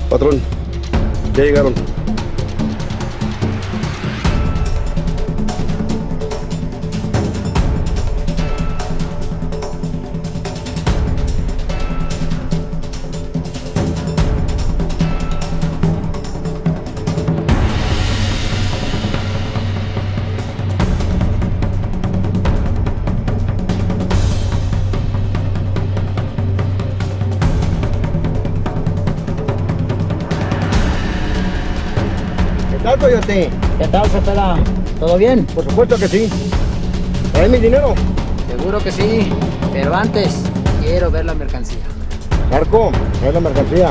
Patrón, ya llegaron. ¿Qué tal, Coyote? ¿Qué tal, Cepeda? ¿Todo bien? Por supuesto que sí. ¿Trae mi dinero? Seguro que sí, pero antes quiero ver la mercancía. Marco, trae la mercancía.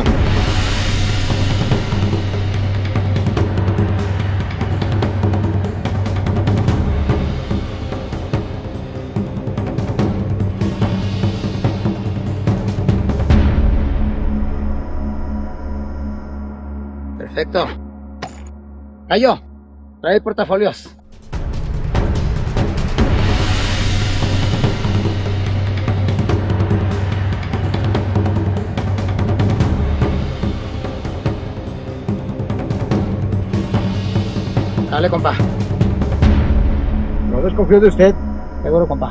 Perfecto. Gallo, trae portafolios. Dale, compa. No desconfío de usted. Seguro, compa.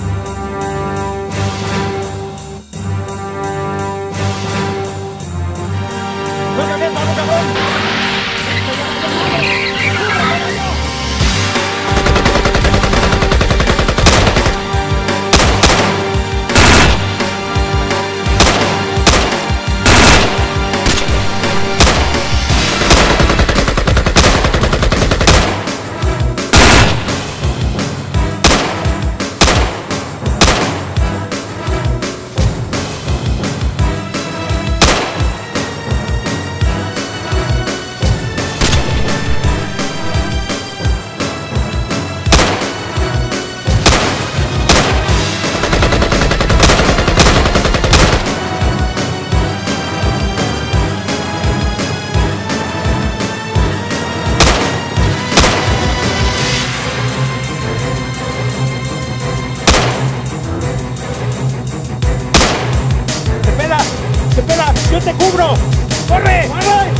¡Cepeda! ¡Yo te cubro! ¡Corre! ¡Corre!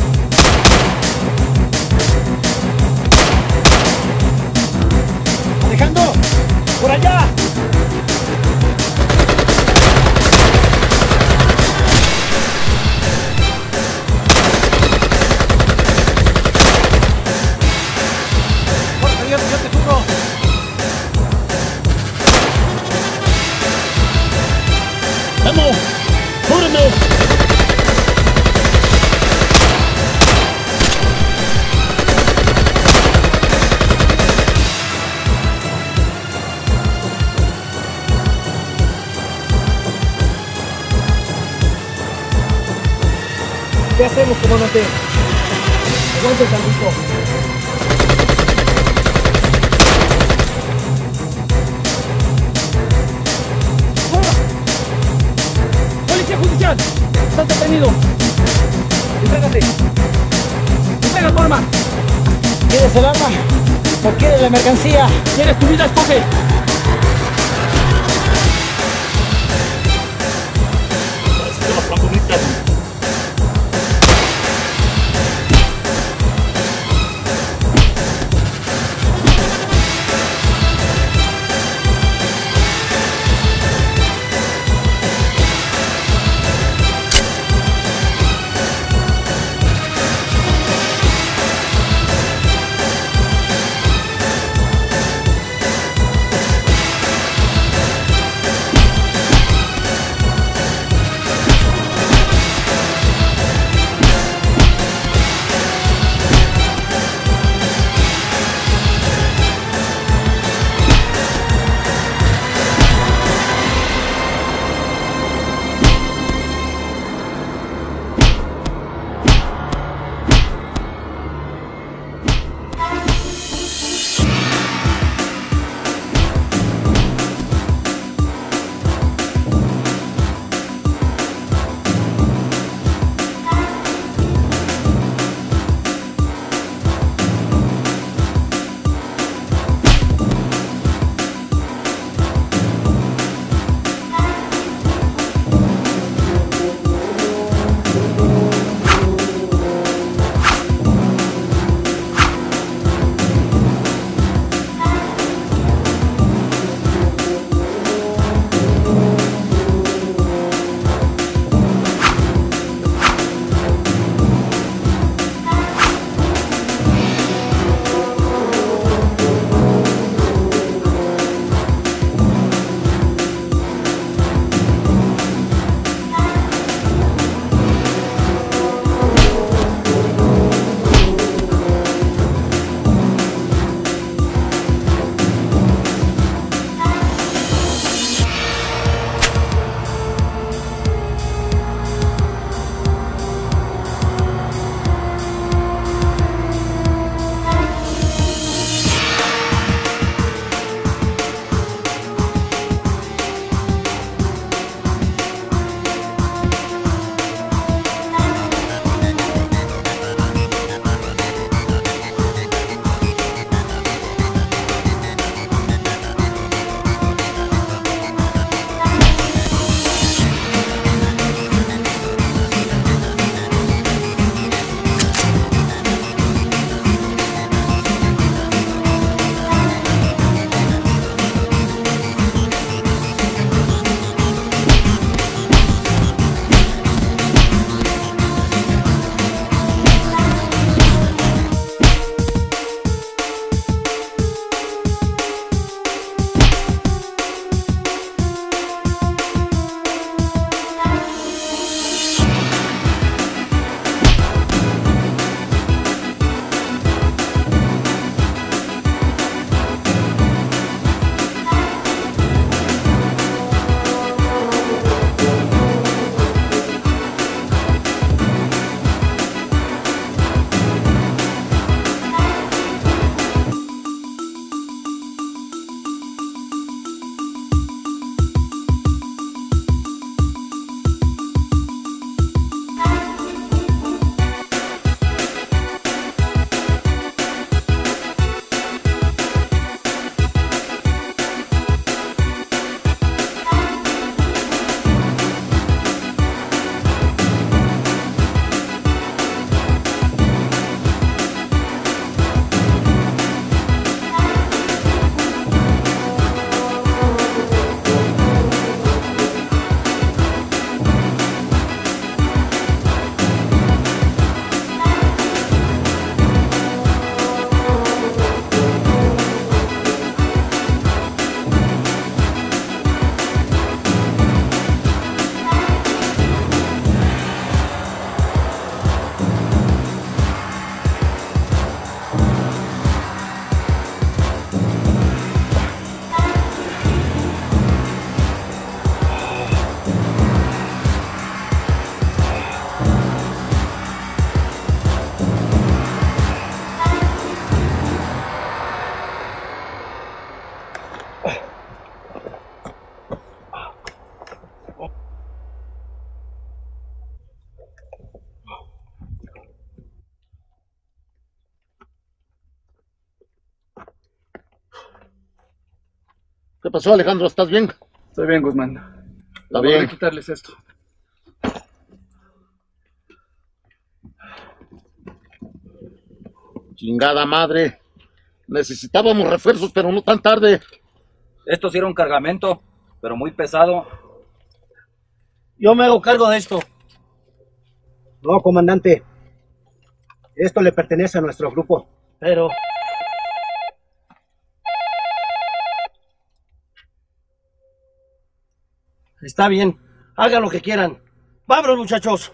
¡Alejandro! ¡Por allá! ¡Corre, yo te cubro! ¡Vamos! ¡Cúbreme! ¿Qué hacemos, comandante? Aguante el tantito. ¡Policía judicial! ¡Estás detenido! ¡Entrégate! ¡Entrega tu arma! ¿Quieres el arma o quieres la mercancía? ¿Quieres tu vida? Escoge. ¿Qué pasó, Alejandro? ¿Estás bien? Estoy bien, Guzmán. Está Voy bien. a quitarles esto. Chingada madre. Necesitábamos refuerzos, pero no tan tarde. Esto sí era un cargamento, pero muy pesado. Yo me hago cargo de esto. No, comandante. Esto le pertenece a nuestro grupo. Pero... Está bien. Hagan lo que quieran. ¡Vámonos, muchachos!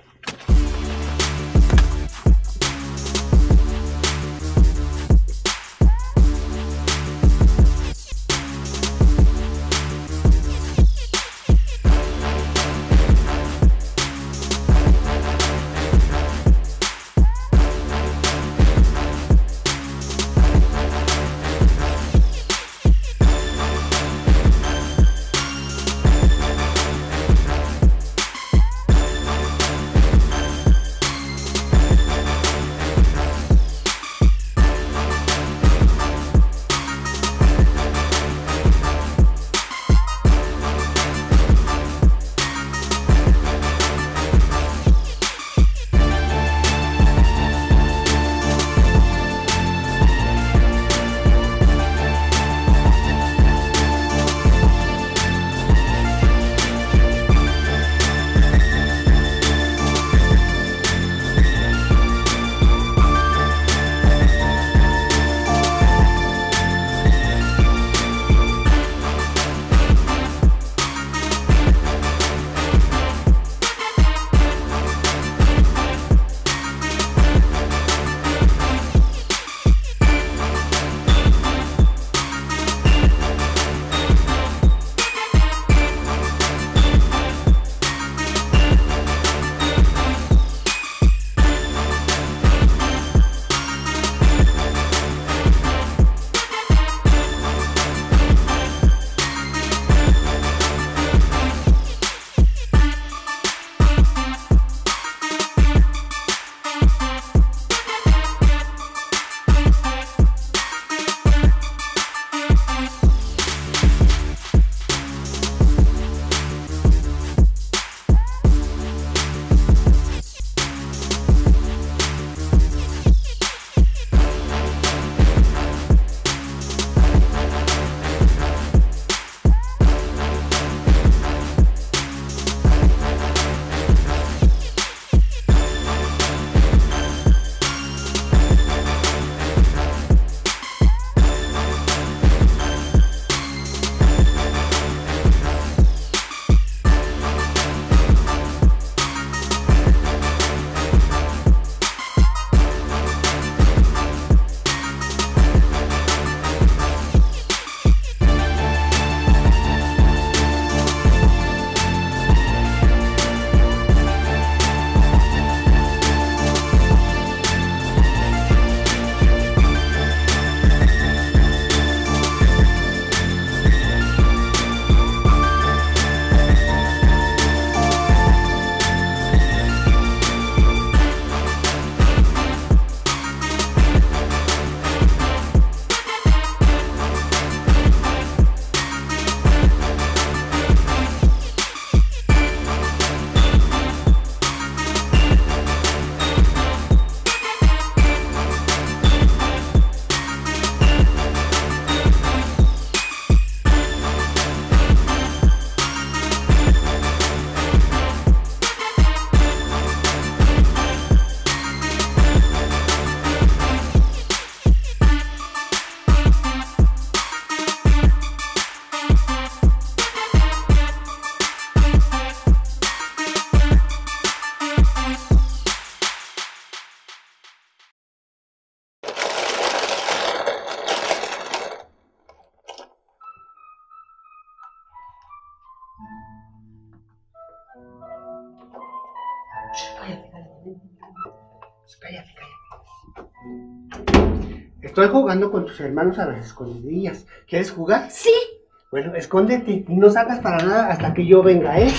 Estoy jugando con tus hermanos a las escondidillas. ¿Quieres jugar? Sí. Bueno, escóndete y no salgas para nada hasta que yo venga, ¿eh?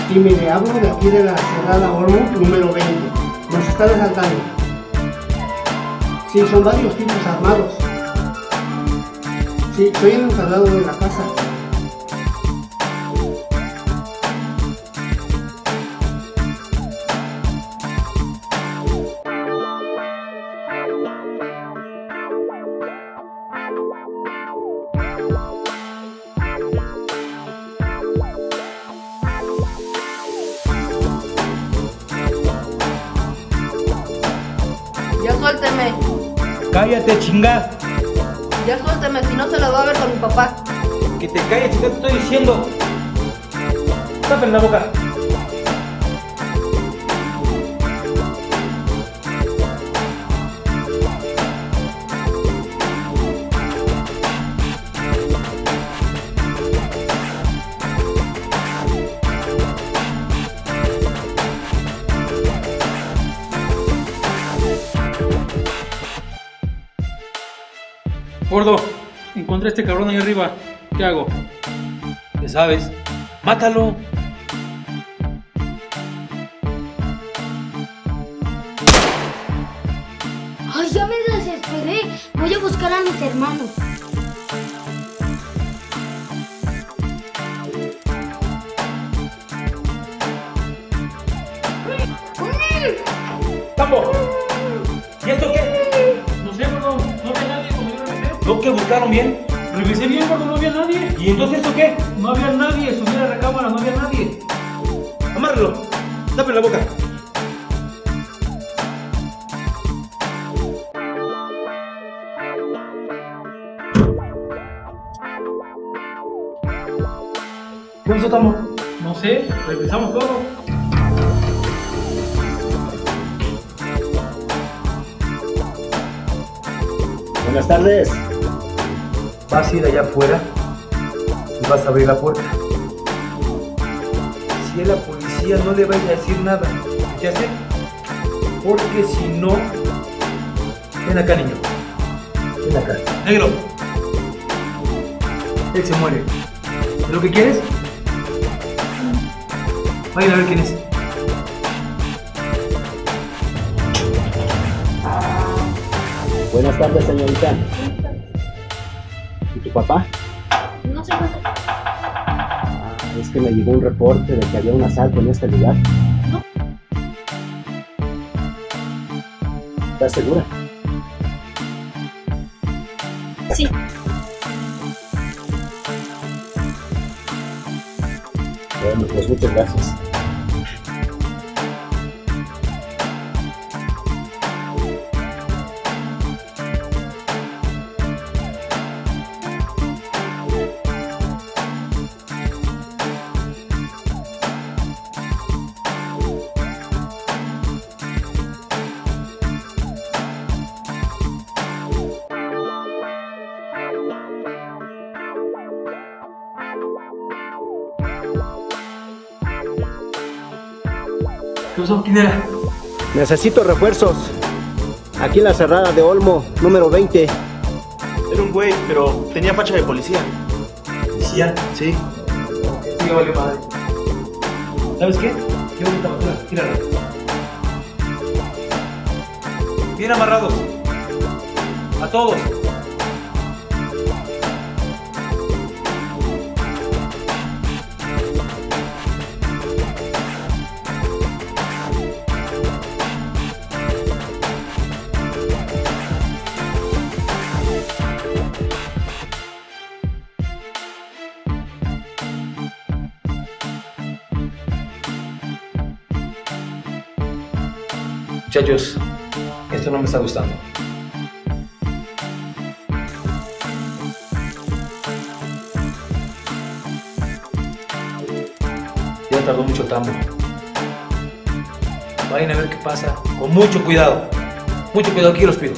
Sí, mire, hablo de aquí de la cerrada Olmo, número 20. Nos está resaltando. Sí, son varios tipos armados. Sí, soy el encargado de la casa. Ya suélteme. Cállate, chinga. Ya suélteme, si no se lo va a ver con mi papá. Que te calles, chinga, te estoy diciendo. Tapen la boca. Gordo, encontré a este cabrón ahí arriba. ¿Qué hago? ¿Qué sabes? ¡Mátalo! Ay, ya me desesperé. Voy a buscar a mis hermanos. ¡Tambo! ¿Y esto qué? No sé, gordo. No había nadie cuando yo revisé. ¿No que buscaron bien? Revisé bien, gordo, no había nadie. ¿Y entonces esto qué? No había nadie. Subí a la recámara, no había nadie. Amárralo. Tapen la boca. ¿Qué pasó, Tambo? No sé, revisamos todo. Buenas tardes. Vas a ir allá afuera y vas a abrir la puerta. Si es la policía, no le vayas a decir nada. ¿Ya sé? Porque si no... Ven acá, niño. Ven acá. Negro. Él se muere. ¿Es lo que quieres? Vayan a ver quién es. Buenas tardes, señorita. ¿Y tu papá? No se encuentra. Es que me llegó un reporte de que había un asalto en este lugar. No. ¿Estás segura? Sí. Bueno, pues muchas gracias. ¿Qué pasó? ¿Quién era? Necesito refuerzos. Aquí en la cerrada de Olmo, número 20. Era un güey, pero tenía facha de policía. ¿Policía? Sí. Sí, vale, madre. ¿Sabes qué? Lleva esta basura, tírala. Bien amarrados. A todos. Muchachos, esto no me está gustando. Ya tardó mucho Tambo. Vayan a ver qué pasa. Con mucho cuidado. Mucho cuidado, aquí los pido.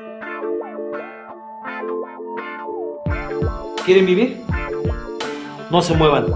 ¿Quieren vivir? No se muevan.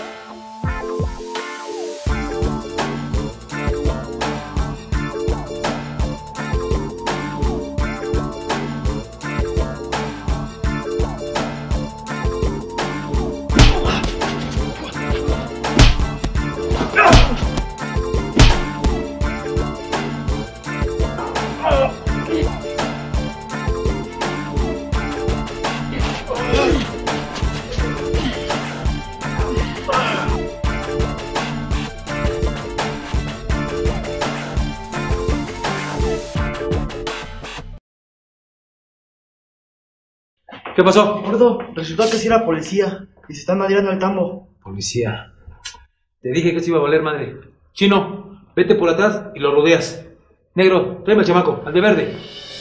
¿Qué pasó? Gordo, resultó que sí era policía y se están madreando al tambo. Policía. Te dije que se iba a valer madre. Chino, vete por atrás y lo rodeas. Negro, tráeme al chamaco, al de verde.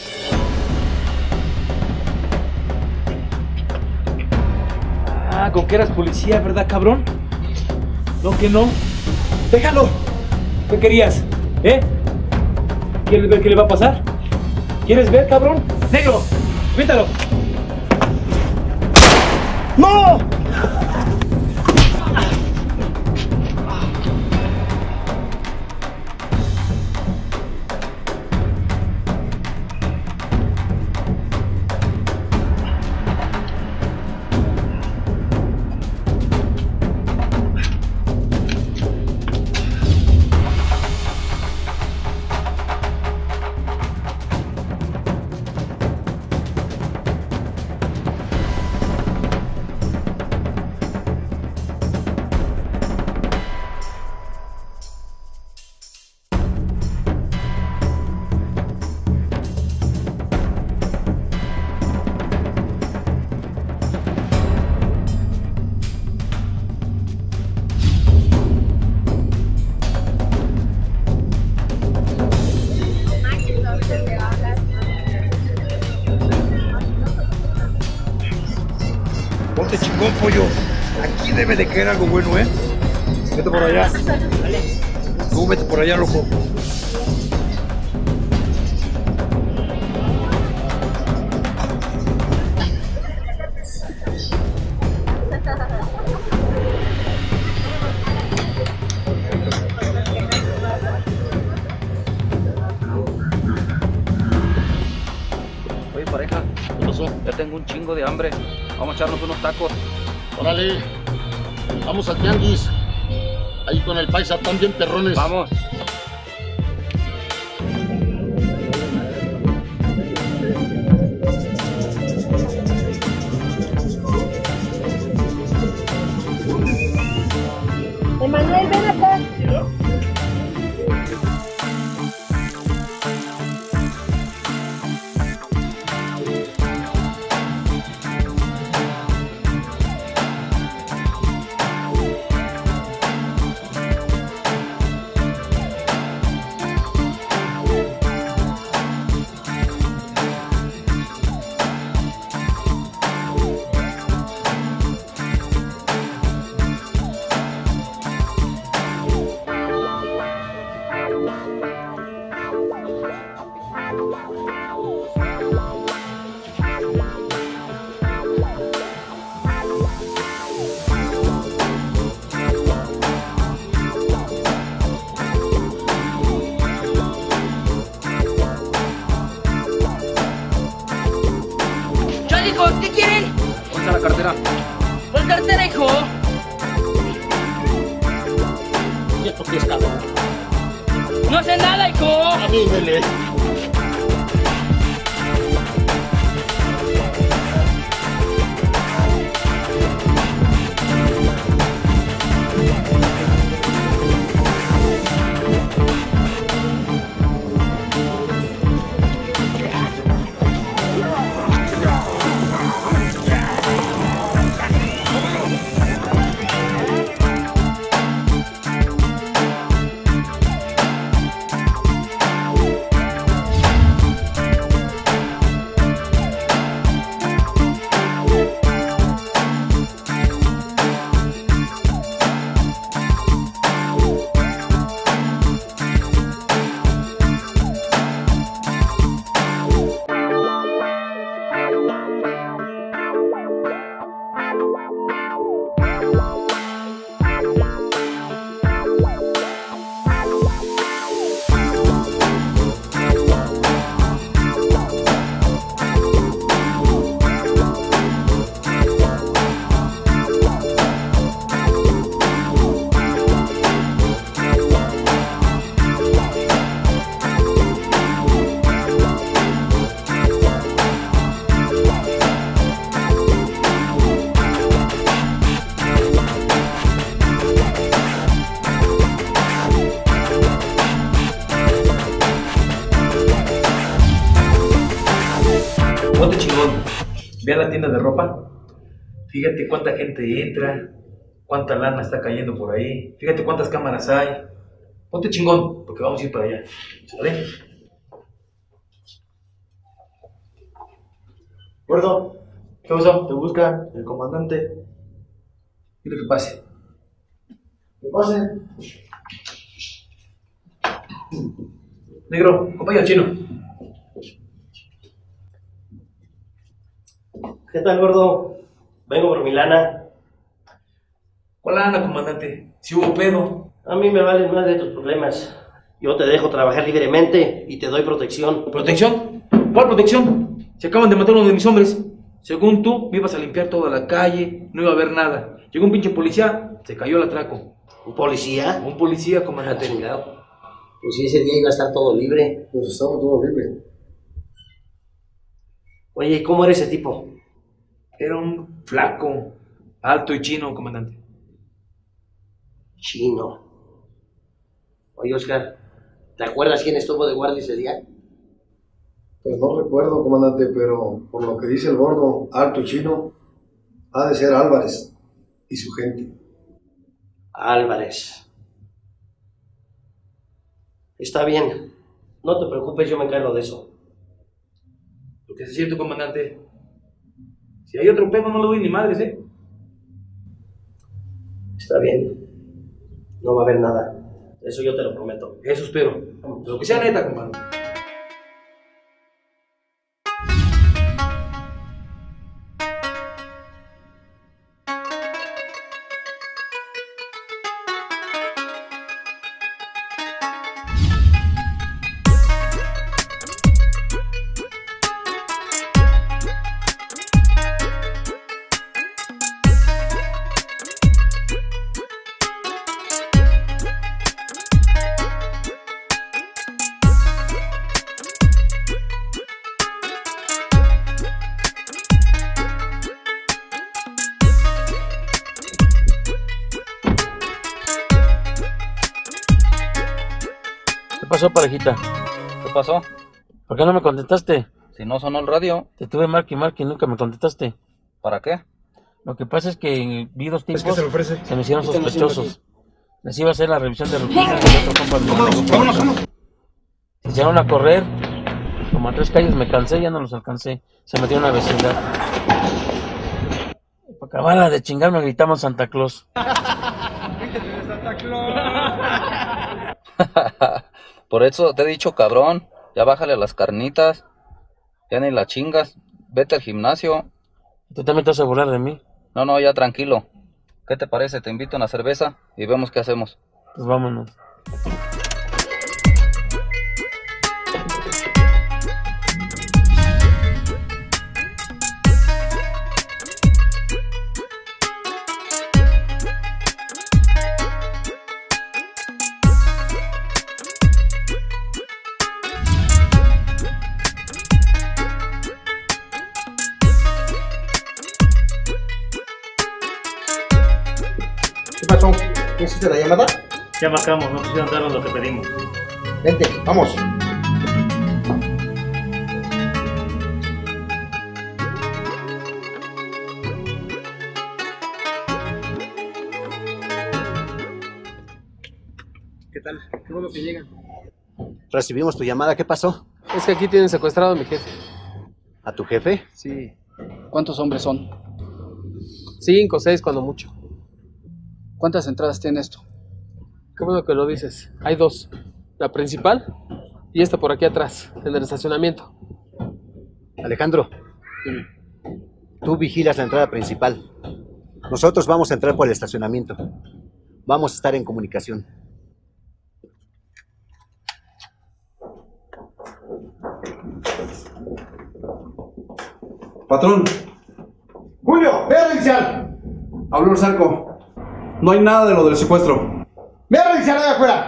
Ah, con que eras policía, ¿verdad, cabrón? No, que no. ¡Déjalo! ¿Qué querías? ¿Eh? ¿Quieres ver qué le va a pasar? ¿Quieres ver, cabrón? ¡Negro! ¡Métalo! ¡No! Ponte chingón, pollo. Aquí debe de caer algo bueno, ¿eh? Vete por allá. Tú vete por allá, loco. Oye, pareja, ¿Qué pasó? ya tengo un chingo de hambre. Vamos a echarnos unos tacos. Órale, vamos al tianguis. Ahí con el paisa, están bien perrones. Vamos. Emanuel, ven acá. Hijo, ¿qué quieren? ¿Dónde está la cartera? ¿Cuál cartera, hijo? ¿Y esto qué es, cabrón? No sé nada, hijo. A mí, dele. Ve a la tienda de ropa. Fíjate cuánta gente entra, cuánta lana está cayendo por ahí. Fíjate cuántas cámaras hay. Ponte chingón, porque vamos a ir para allá. ¿Sale? Gordo, ¿Qué pasó? te busca el comandante. Dile que pase. ¿Qué pase? Negro, acompaña al chino. ¿Qué tal, gordo? Vengo por mi lana. ¿Cuál lana, comandante? Si hubo pedo. A mí me valen más de tus problemas. Yo te dejo trabajar libremente y te doy protección. ¿Protección? ¿Cuál protección? Se acaban de matar a uno de mis hombres. Según tú, me ibas a limpiar toda la calle, no iba a haber nada. Llegó un pinche policía, se cayó el atraco. ¿Un policía? Un policía, comandante. Chingado. Pues si ese día iba a estar todo libre. Pues estamos todos libres. Oye, ¿cómo era ese tipo? Era un flaco, alto y chino, comandante. Chino. Oye, Oscar, ¿te acuerdas quién estuvo de guardia ese día? Pues no recuerdo, comandante, pero por lo que dice el gordo, alto y chino, ha de ser Álvarez y su gente. Álvarez. Está bien. No te preocupes, yo me encargo de eso. Lo que es cierto, comandante. Si hay otro pedo, no le doy ni madres, ¿eh? Está bien. No va a haber nada. Eso yo te lo prometo. Eso espero. Lo que sea neta, comandante. ¿Qué pasó, parejita? ¿Qué pasó? ¿Por qué no me contestaste? Si no sonó el radio. Te tuve marque y nunca me contestaste. ¿Para qué? Lo que pasa es que vi dos tipos, ¿Es que se le ofrece? se me hicieron ¿Qué están sospechosos. Les iba a hacer la revisión de rutina y el otro compa me Vámonos. se echaron a correr, como a 3 calles me cansé, ya no los alcancé. Se metieron a la vecindad. Para acabar de chingar me gritaban Santa Claus. Por eso te he dicho, cabrón, ya bájale a las carnitas, ya ni las chingas, vete al gimnasio. ¿Tú también te vas a burlar de mí? No, ya tranquilo. ¿Qué te parece? Te invito a una cerveza y vemos qué hacemos. Pues vámonos. ¿Qué pasó? ¿Quién hiciste la llamada? Ya marcamos, no quisieron darnos lo que pedimos. Vente, vamos. ¿Qué tal? Qué bueno que llegan. Recibimos tu llamada, ¿qué pasó? Es que aquí tienen secuestrado a mi jefe. ¿A tu jefe? Sí. ¿Cuántos hombres son? 5 o 6 cuando mucho. ¿Cuántas entradas tiene esto? Qué bueno que lo dices. Hay 2. La principal y esta por aquí atrás, en el estacionamiento. Alejandro, tú vigilas la entrada principal. Nosotros vamos a entrar por el estacionamiento. Vamos a estar en comunicación. Patrón. Julio, ve a revisar. Habló el Zarco. No hay nada de lo del secuestro. Ve a revisar de afuera.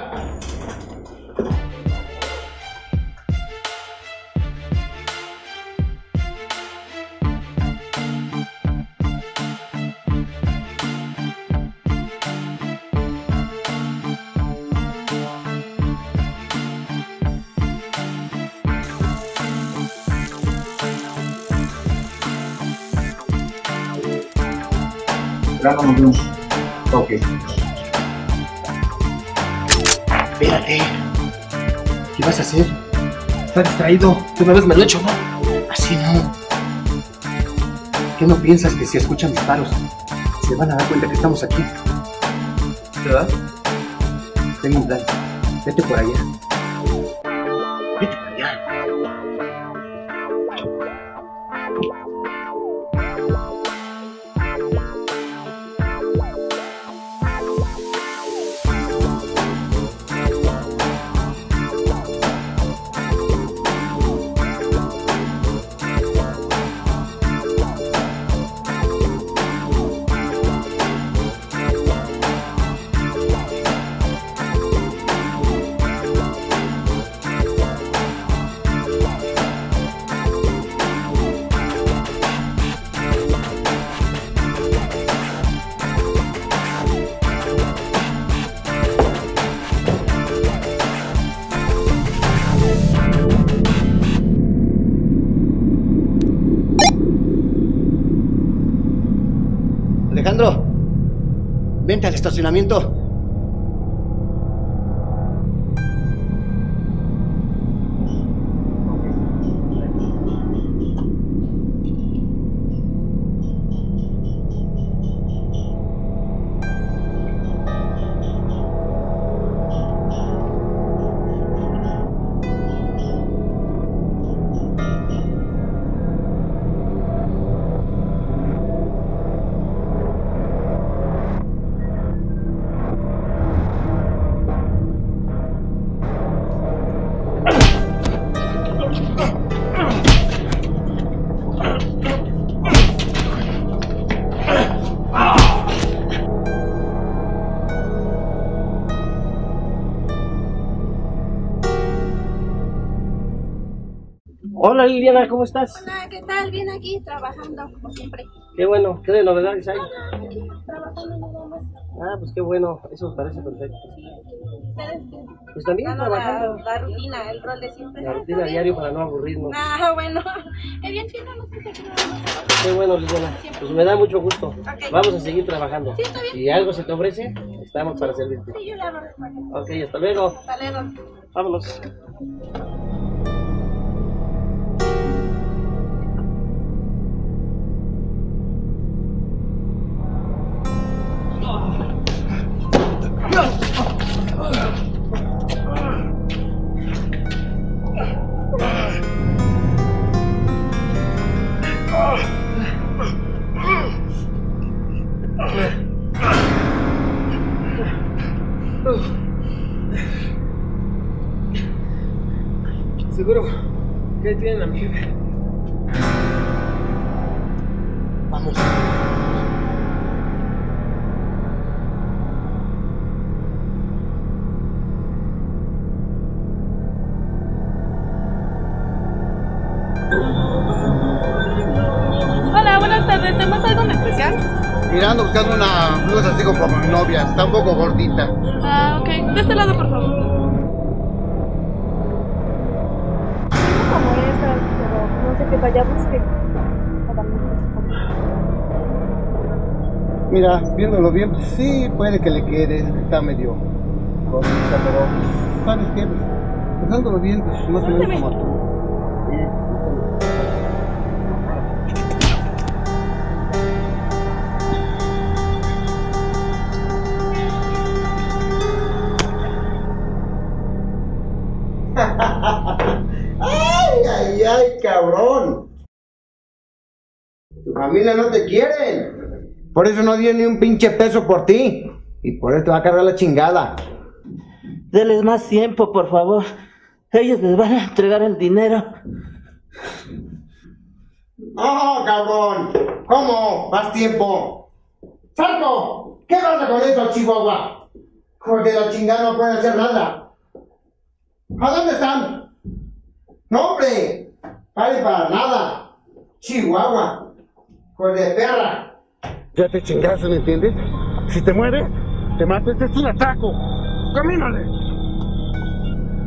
temprano nos vemos. Ok. Espérate. ¿Qué vas a hacer? Está distraído. De una vez me lo echo, ¿no? Así no. ¿Qué no piensas que si escuchan disparos se van a dar cuenta que estamos aquí? ¿Verdad? Tengo un plan. Vete por allá. Vete por allá. Alejandro, vente al estacionamiento. Hola Liliana, ¿cómo estás? Hola, ¿qué tal? Bien aquí, trabajando, como siempre. Qué bueno, ¿qué de novedades hay? Hola, aquí, trabajando nada más. Ah, pues qué bueno, eso me parece perfecto. ¿Ustedes qué? Pues también trabajando. La rutina, el rol de siempre. La rutina diario para no aburrirnos. Ah, bueno. Bien, sí, no sé qué. Qué bueno, Liliana. Pues me da mucho gusto. Okay. Vamos a seguir trabajando. Sí, está bien. Si algo se te ofrece, estamos para servirte. Sí, yo le hablo. Ok, hasta luego. Hasta luego. Vámonos. Seguro que ahí tienen a mi jefe. Vamos. Hola, buenas tardes. ¿Tenemos algo en especial? Mirando, buscando una blusa así como para mi novia. Está un poco gordita. Ah, ok. De este lado, por favor. Como esta, pero no sé qué vayamos que... Mira, viéndolo bien, pues sí, puede que le quede. Está medio gordita, pero ¿sabes qué? Pues, pensándolo bien, pues más o menos como tú. ¡Ay, ay, cabrón! Tu familia no te quiere. Por eso no dio ni un pinche peso por ti. Y por eso te va a cargar la chingada. Denles más tiempo, por favor. Ellos les van a entregar el dinero. ¡Oh, cabrón! ¿Cómo? ¿Más tiempo? ¡Salto! ¿Qué pasa con eso, Chihuahua? Porque la chingada no pueden hacer nada. ¿A dónde están? ¡No, hombre! ¡Pare para nada! ¡Chihuahua! ¡Joder de perra! Ya te chingaste, ¿me entiendes? Si te mueres, te mato. Este es un atraco. ¡Camínale!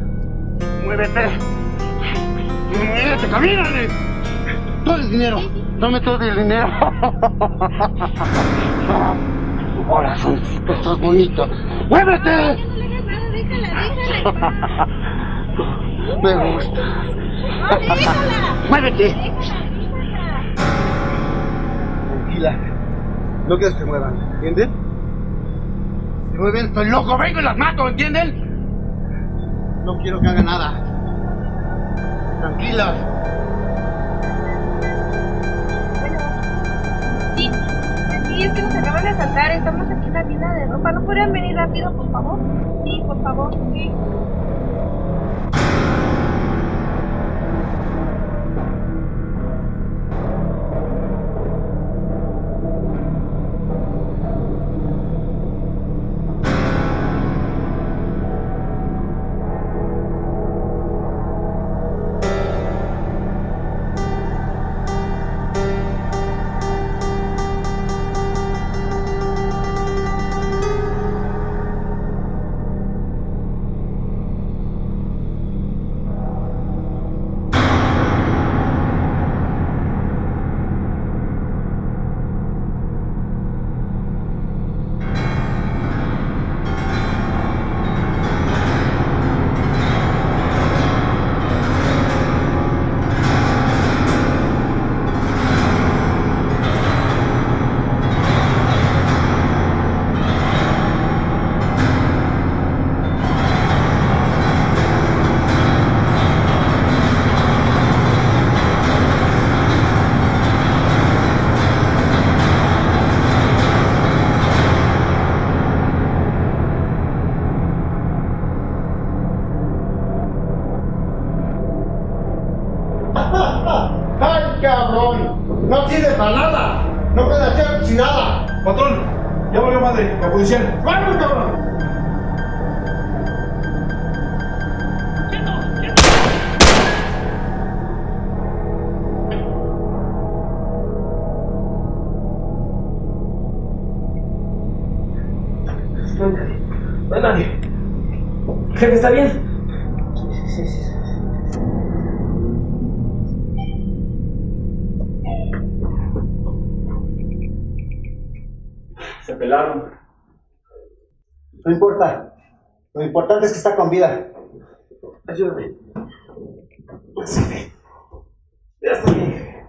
¡Muévete! ¡Muévete, camínale! ¡Todo el dinero! Dame todo el dinero. Corazoncito, estás bonito. ¡Muévete! Me gustas. ¡Muévete! Tranquila. No quieres que se muevan, ¿entienden? Si mueven, estoy loco, vengo y las mato, ¿entienden? No quiero que hagan nada. Tranquilas. Sí, es que nos acaban de asaltar, estamos aquí en la tienda de ropa. ¿No podrían venir rápido, por favor? Sí, por favor, sí. ¡Ay, cabrón! ¡No sirve para nada! ¡No puede hacer sin nada! Patrón, ya volvió madre, la judicial. ¡Vamos, cabrón! No hay nadie. Jefe, ¿está bien? Sí. Se pelaron. No importa. Lo importante es que está con vida. Ayúdame. Sí. Ya estoy bien, jefe.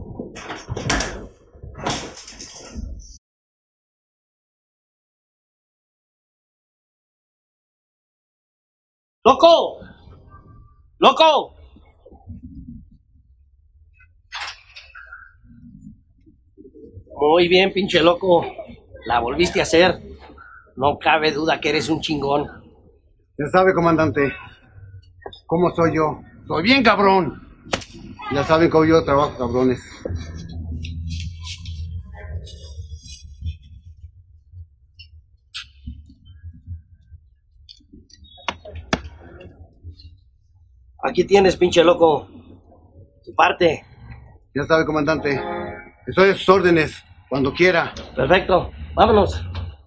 ¡Loco! ¡Loco! Muy bien, pinche loco. La volviste a hacer. No cabe duda que eres un chingón. Ya sabe, comandante, cómo soy yo. Soy bien cabrón. Ya saben cómo yo trabajo, cabrones. Aquí tienes, pinche loco. Tu parte. Ya sabe, comandante. Estoy a sus órdenes, cuando quiera. Perfecto. Vámonos.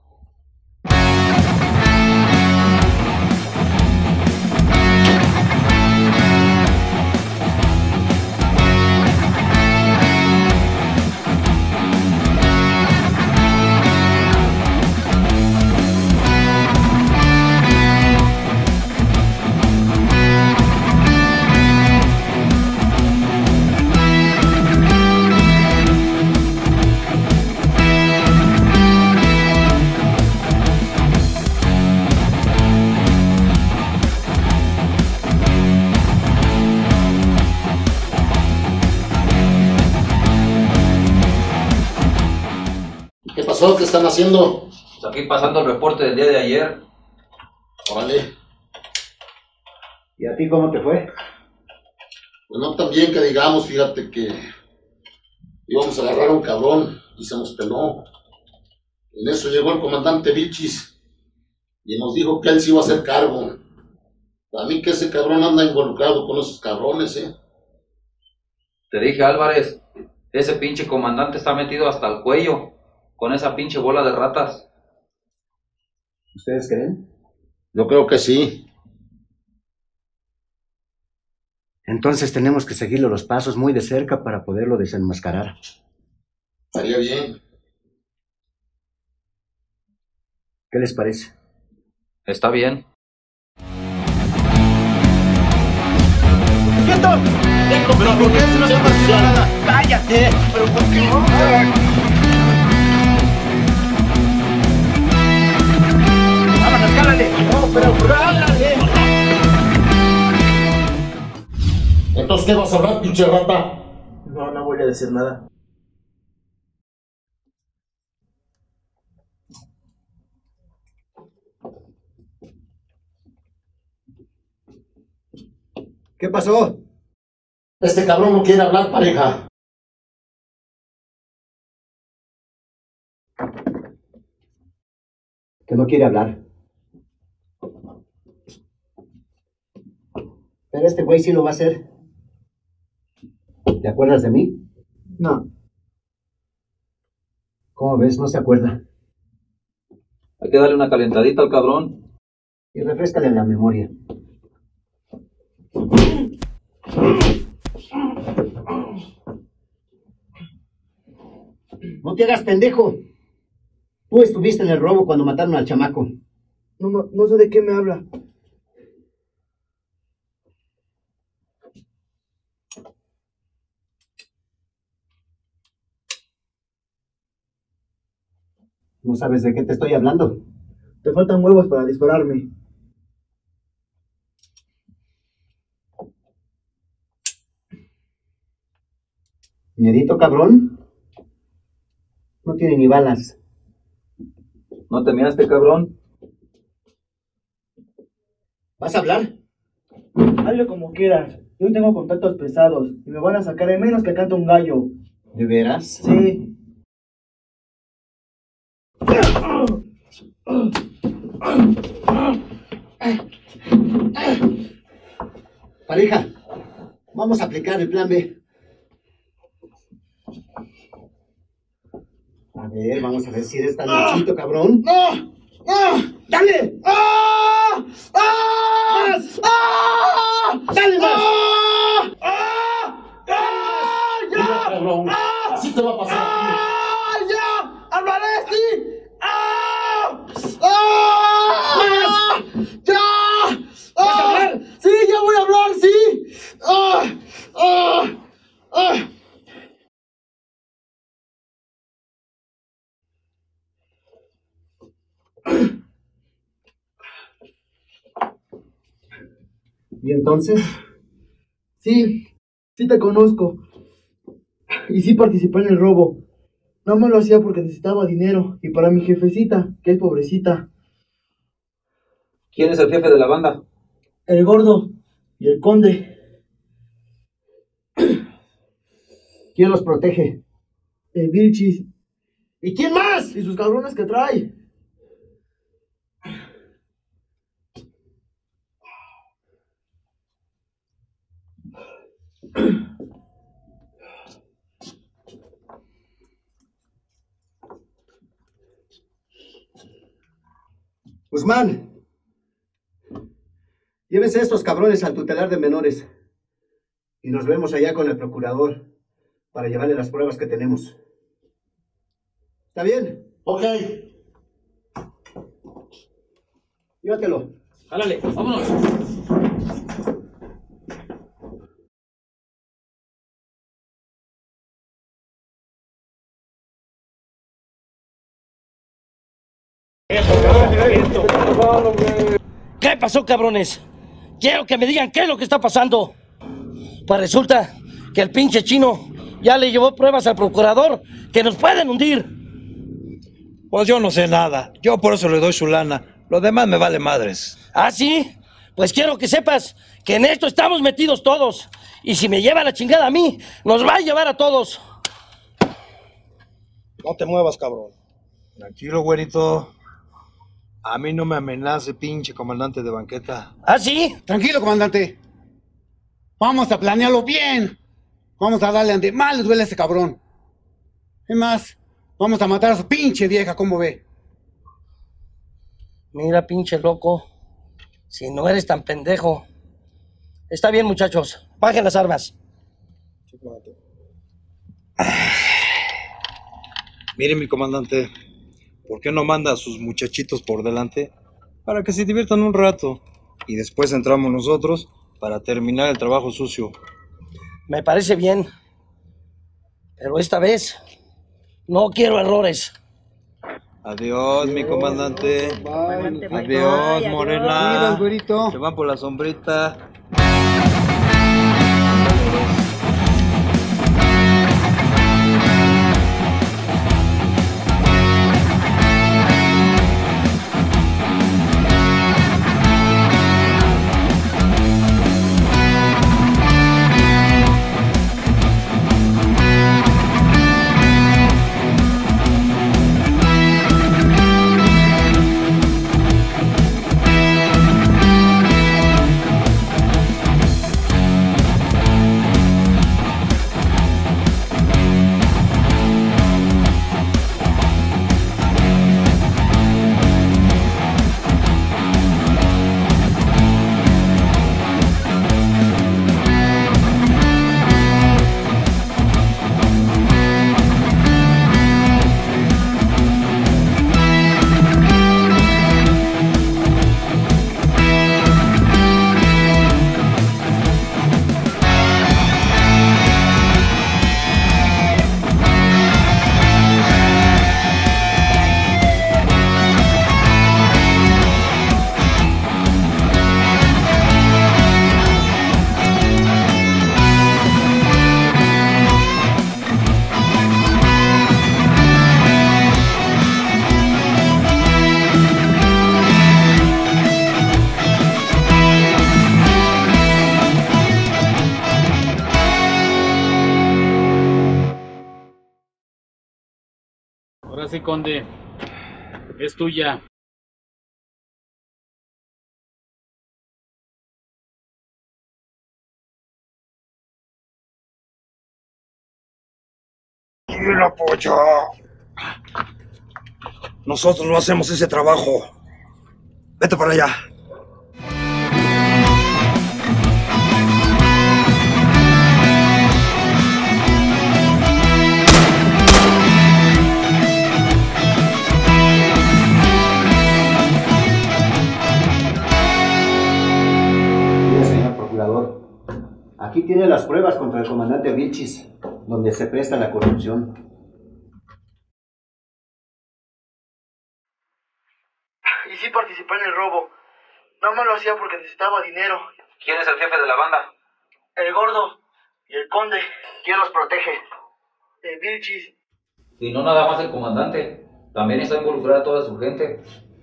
¿Qué pasó? ¿Qué están haciendo? Pues aquí pasando el reporte del día de ayer. Órale. ¿Y a ti cómo te fue? Pues no tan bien que digamos, fíjate que íbamos a agarrar a un cabrón y se nos peló. En eso llegó el comandante Bichis y nos dijo que él se iba a hacer cargo. A mí que ese cabrón anda involucrado con esos cabrones, Te dije, Álvarez, ese pinche comandante está metido hasta el cuello con esa pinche bola de ratas. ¿Ustedes creen? Yo creo que sí. Entonces tenemos que seguirle los pasos muy de cerca para poderlo desenmascarar. Estaría bien. ¿Qué les parece? Está bien. ¡Quieto! ¿Pero por qué no se pasa nada? ¡Cállate! ¿Pero por qué no? ¡Vámonos, cálale! ¡No, pero cálale! Entonces, ¿qué vas a hablar, pinche rata? No voy a decir nada. ¿Qué pasó? Este cabrón no quiere hablar, pareja. Que no quiere hablar. Pero este güey sí lo va a hacer. ¿Te acuerdas de mí? No. ¿Cómo ves? No se acuerda. Hay que darle una calentadita al cabrón. Y refréscale en la memoria. No te hagas pendejo. Tú estuviste en el robo cuando mataron al chamaco. No sé de qué me habla. ¿No sabes de qué te estoy hablando? Te faltan huevos para dispararme. Miedito, cabrón. No tiene ni balas. ¿No te miraste, cabrón? ¿Vas a hablar? Hazlo como quieras. Yo tengo contactos pesados y me van a sacar en menos que canta un gallo. ¿De veras? Sí. Pareja, vamos a aplicar el plan B. A ver, vamos a ver si eres tan machito, cabrón. ¡No! ¡No! ¡Dale! ¡Ah! ¡Ah! ¡Ah! ¡Dale más! ¡Ah! ¡Ah! ¡Ah! ¡Ya! Cabrón. Así te va a pasar. ¡Ah! ¡Ya! ¡Hablaré, sí! ¡Ah! ¡Ah! ¡Ya! ¿Vas a hablar? ¡Sí, ya voy a hablar, sí! ¡Ah! ¡Ah! ¡Ah! ¿Y entonces? Sí te conozco. Y sí participé en el robo. No me lo hacía porque necesitaba dinero. Y para mi jefecita, que es pobrecita. ¿Quién es el jefe de la banda? El gordo y el conde. ¿Quién los protege? El Vilchis. ¿Y quién más? Y sus cabrones que trae. Guzmán, llévese a estos cabrones al tutelar de menores y nos vemos allá con el procurador para llevarle las pruebas que tenemos. ¿Está bien? Ok. Llévatelo. Jálale, vámonos. ¿Qué pasó, cabrones? Quiero que me digan qué es lo que está pasando. Pues resulta que el pinche chino ya le llevó pruebas al procurador que nos pueden hundir. Pues yo no sé nada. Yo por eso le doy su lana. Lo demás me vale madres. ¿Ah, sí? Pues quiero que sepas que en esto estamos metidos todos. Y si me lleva la chingada a mí, nos va a llevar a todos. No te muevas, cabrón. Tranquilo, güerito. A mí no me amenace, pinche comandante de banqueta. ¿Ah, sí? Tranquilo, comandante. Vamos a planearlo bien. Vamos a darle ante mal les duele a ese cabrón. Es más, vamos a matar a su pinche vieja, ¿cómo ve? Mira, pinche loco, si no eres tan pendejo, Está bien, muchachos. Bajen las armas. Mire, mi comandante, ¿por qué no manda a sus muchachitos por delante para que se diviertan un rato? Y después entramos nosotros para terminar el trabajo sucio. Me parece bien. Pero esta vez no quiero errores. Adiós, mi comandante. Adiós, Morena. Se van por la sombrita. Ahora sí, conde, es tuya. ¿Quién apoya? Nosotros no hacemos ese trabajo. Vete para allá. Aquí tiene las pruebas contra el comandante Vilchis, donde se presta la corrupción. Y sí participé en el robo. No me lo hacía porque necesitaba dinero. ¿Quién es el jefe de la banda? El gordo y el conde. ¿Quién los protege? El Vilchis. Y no nada más el comandante, también está involucrada toda su gente.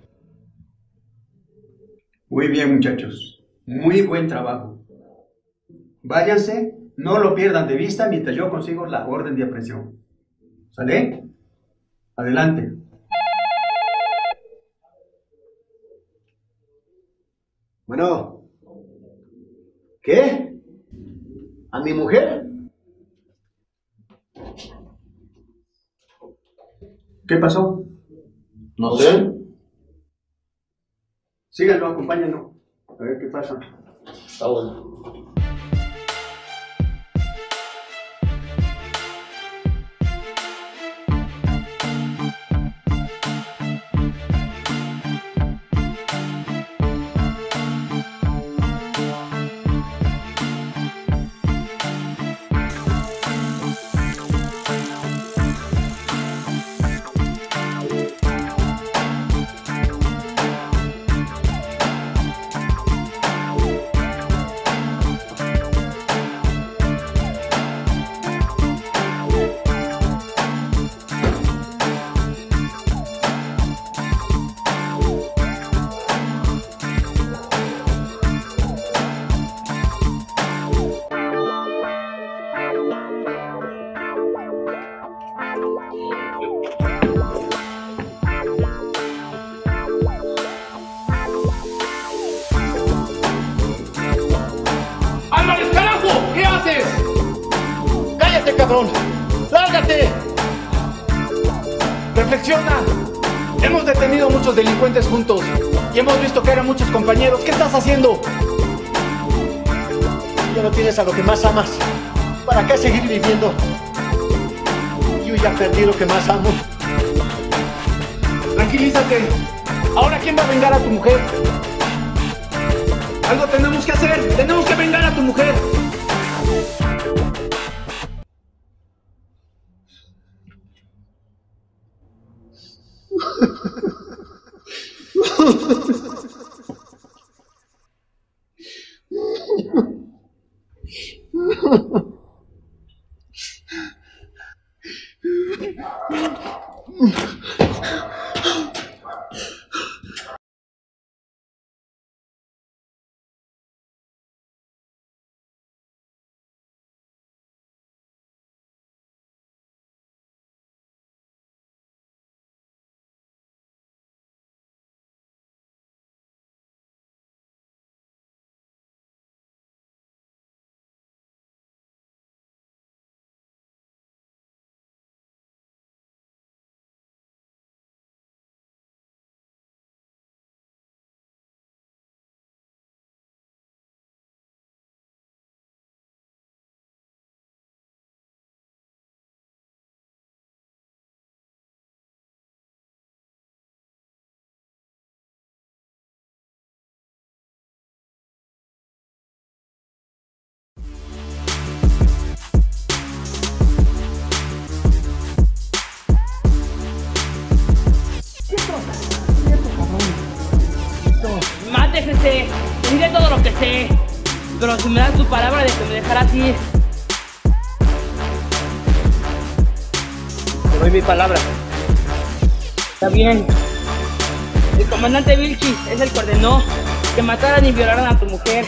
Muy bien, muchachos. Muy buen trabajo. Váyanse, no lo pierdan de vista mientras yo consigo la orden de aprehensión. ¿Sale? Adelante. Bueno. ¿Qué? ¿A mi mujer? ¿Qué pasó? No sé. Síganlo, acompáñenlo. A ver qué pasa. Está bueno. cabrón! ¡Lárgate! Reflexiona. Hemos detenido muchos delincuentes juntos y hemos visto que eran muchos compañeros. ¿Qué estás haciendo? Ya no tienes a lo que más amas. ¿Para qué seguir viviendo? Yo ya perdí lo que más amo. Tranquilízate. Ahora, ¿quién va a vengar a tu mujer? Algo tenemos que hacer. Tenemos que vengar a tu mujer. Mátese, te diré todo lo que sé. Pero si me das tu palabra de que me dejarás ir. Te doy mi palabra. Está bien. El comandante Vilchis es el que ordenó que mataran y violaran a tu mujer.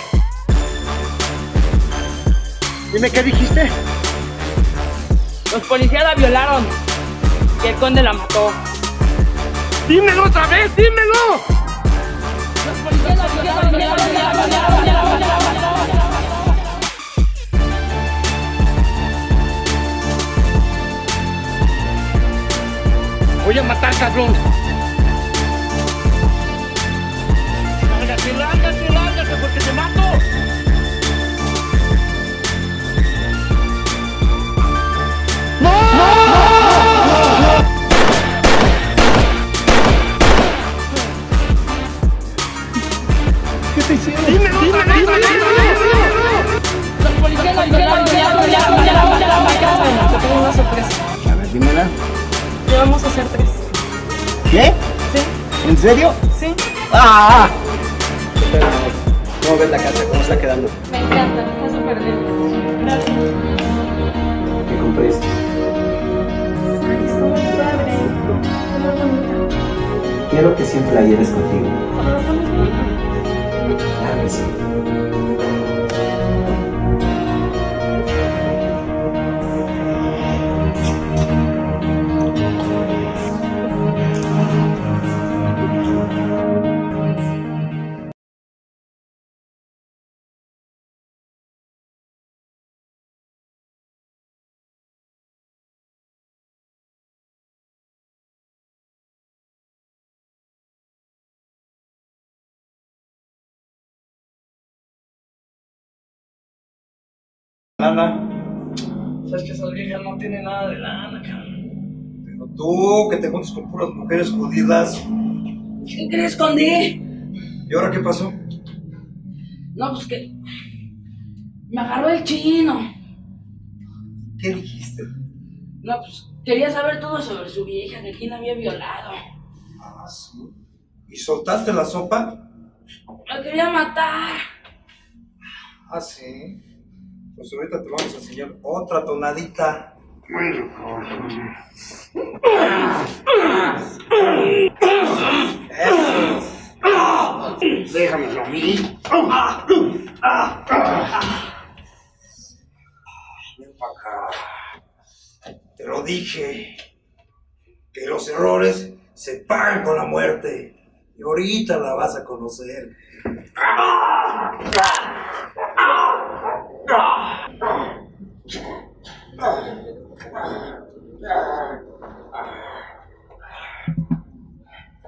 Dime, ¿qué dijiste? Los policías la violaron y el conde la mató. ¡Dímelo otra vez! ¡Dímelo! Los policías la violaron. Voy a matar, cabrón. Lárgate, porque te mato. ¿Qué te hicieron? ¡Dímelo! Los policías la violaron. Te tengo una sorpresa. A ver, dímela. Ya vamos a hacer 3. ¿Qué? Sí. ¿En serio? Sí. ¡Ah! ¿Cómo ves la casa? ¿Cómo está quedando? Me encanta, está súper bien. Gracias. ¿Qué compré esto? Ay, está muy padre. Está muy bonita. Quiero que siempre la lleves contigo. Pero está muy bonita. Claro que sí. Lana. Sabes que esas viejas no tienen nada de lana, cabrón. Pero tú, que te juntas con puras mujeres jodidas. ¿Qué crees, Conde? ¿Y ahora qué pasó? No, pues que me agarró el chino. ¿Qué dijiste? No, pues quería saber todo sobre su vieja, que quién la había violado. Ah, sí. ¿Y soltaste la sopa? La quería matar. Ah, sí. Pues ahorita te vamos a enseñar otra tonadita. Eso. Déjamelo a mí. Ven para acá. Te lo dije. Que los errores se pagan con la muerte. Y ahorita la vas a conocer.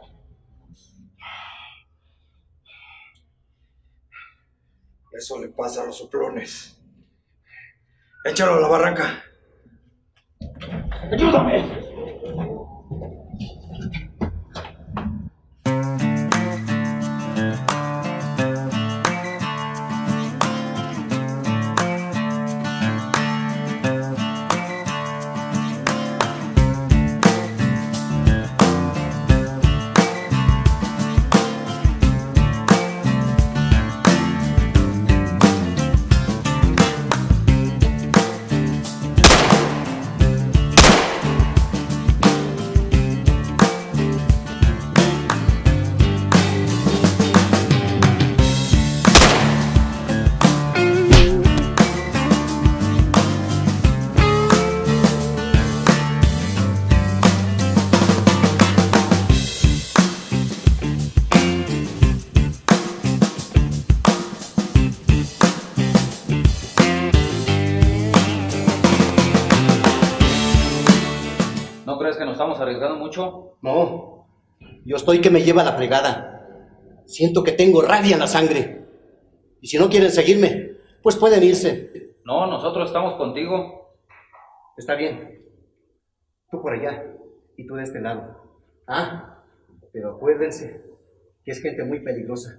Eso le pasa más a los soplones. Échalo a la barranca. ¡Ayúdame! ¿No crees que nos estamos arriesgando mucho? No, yo estoy que me lleva la fregada. Siento que tengo rabia en la sangre. Y si no quieren seguirme, pues pueden irse. No, nosotros estamos contigo. Está bien. Tú por allá y tú de este lado. Ah, pero acuérdense que es gente muy peligrosa.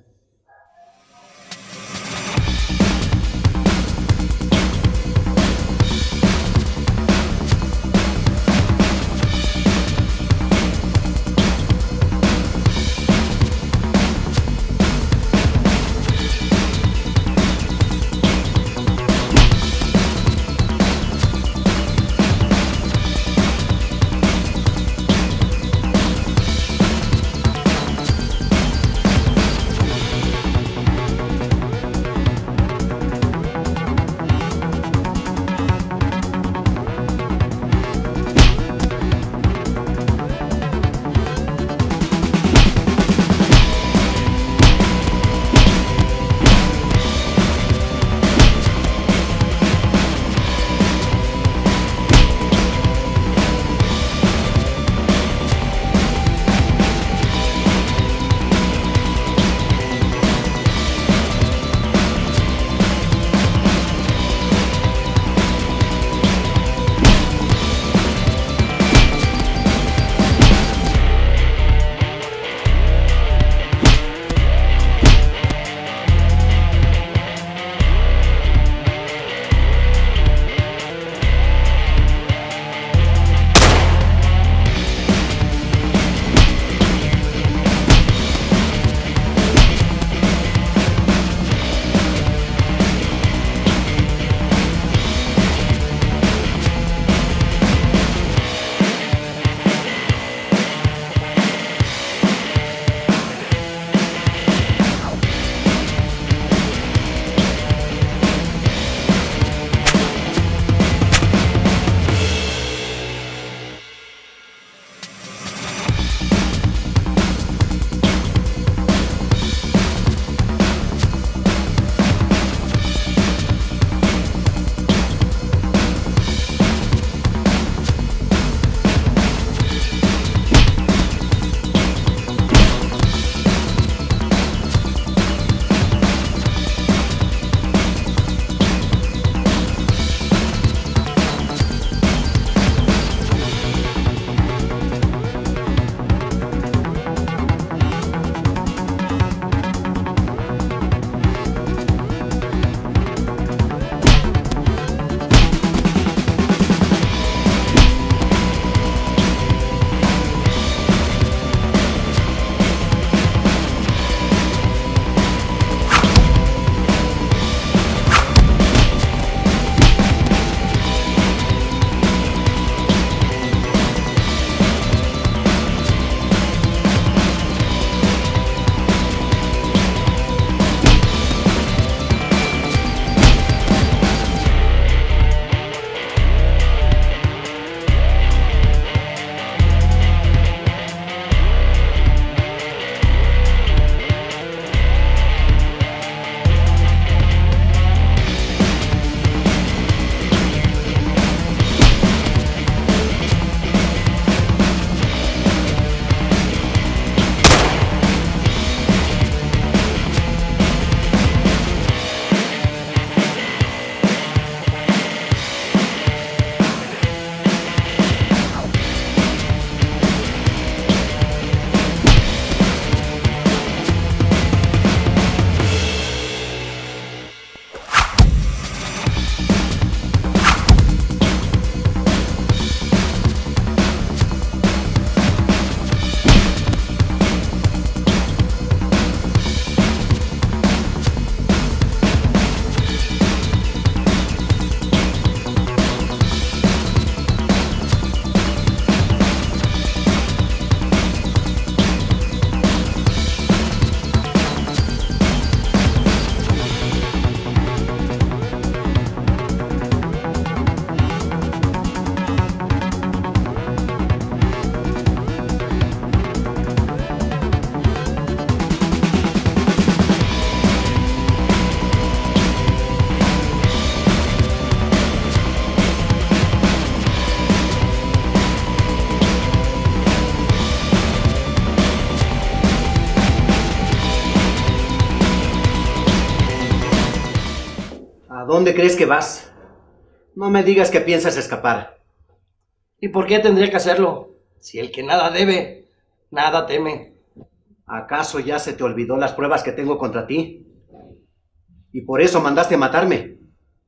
dónde crees que vas? No me digas que piensas escapar. ¿Y por qué tendría que hacerlo? Si el que nada debe, nada teme. ¿Acaso ya se te olvidó las pruebas que tengo contra ti? Y por eso mandaste matarme.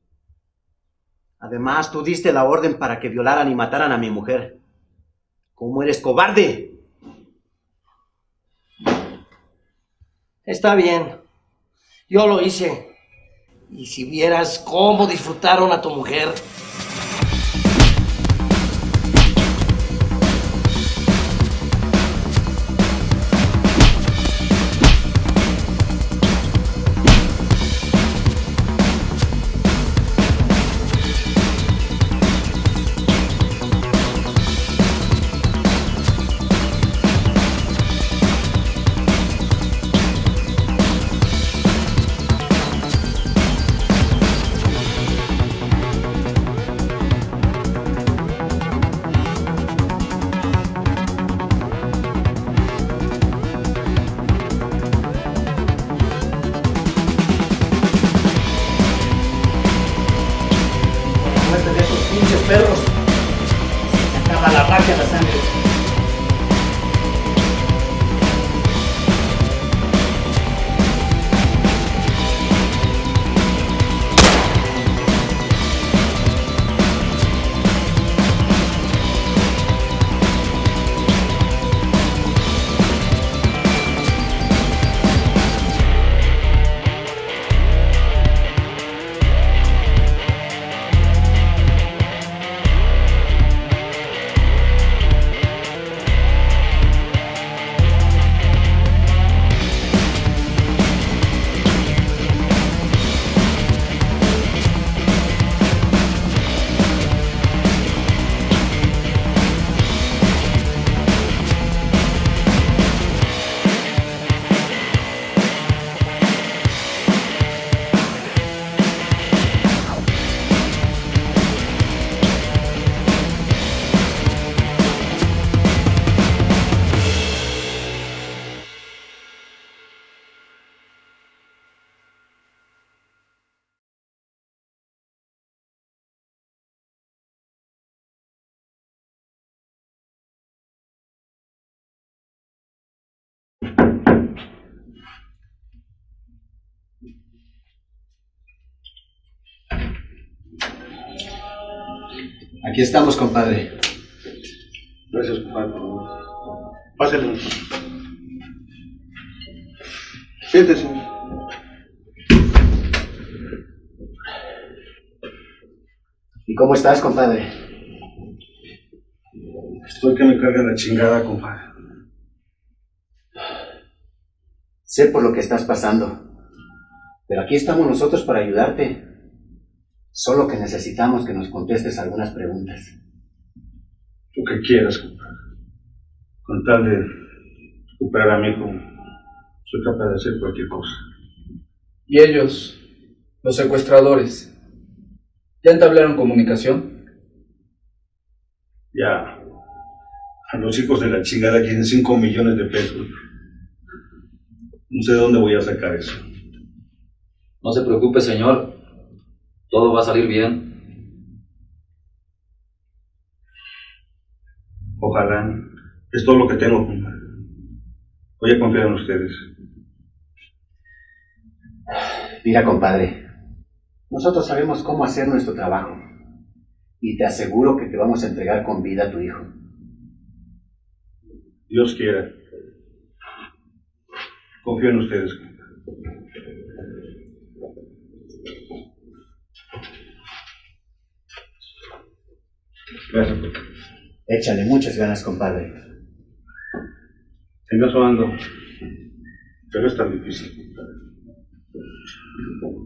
Además, tú diste la orden para que violaran y mataran a mi mujer. ¿Cómo eres cobarde? Está bien. Yo lo hice. Y si vieras cómo disfrutaron a tu mujer. Perros, se te acaba la rabia, la sangre. Aquí estamos, compadre. Gracias, compadre. Pásenle. Siéntese. ¿Y cómo estás, compadre? Estoy que me carga la chingada, compadre. Sé por lo que estás pasando, pero aquí estamos nosotros para ayudarte. Solo que necesitamos que nos contestes algunas preguntas. Lo que quieras, compadre. Con tal de recuperar a mi hijo, soy capaz de hacer cualquier cosa. ¿Y ellos, los secuestradores, ya entablaron comunicación? Ya. A los hijos de la chingada quieren 5 millones de pesos. No sé de dónde voy a sacar eso. No se preocupe, señor. Todo va a salir bien. Ojalá. Es todo lo que tengo, compadre. Voy a confiar en ustedes. Mira, compadre, nosotros sabemos cómo hacer nuestro trabajo. Y te aseguro que te vamos a entregar con vida a tu hijo. Dios quiera. Confío en ustedes. Gracias. Échale muchas ganas, compadre. En eso ando. Pero es tan difícil.